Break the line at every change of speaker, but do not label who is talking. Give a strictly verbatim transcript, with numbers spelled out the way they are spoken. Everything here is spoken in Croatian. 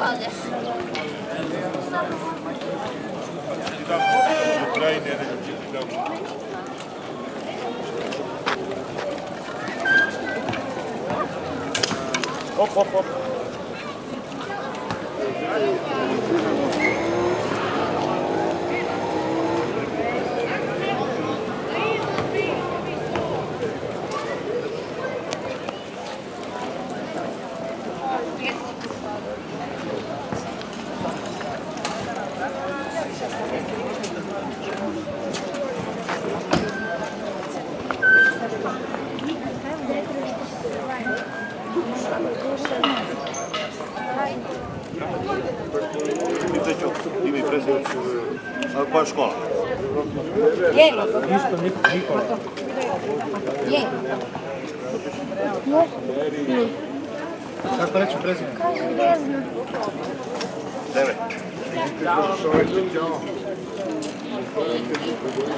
odeš.
Hop, hop, hop.
Ime i prezime, koja je škola?
Je.
Isto Nikola.
Je.
Kako reći prezime?
Kaže Grezno.
Devet.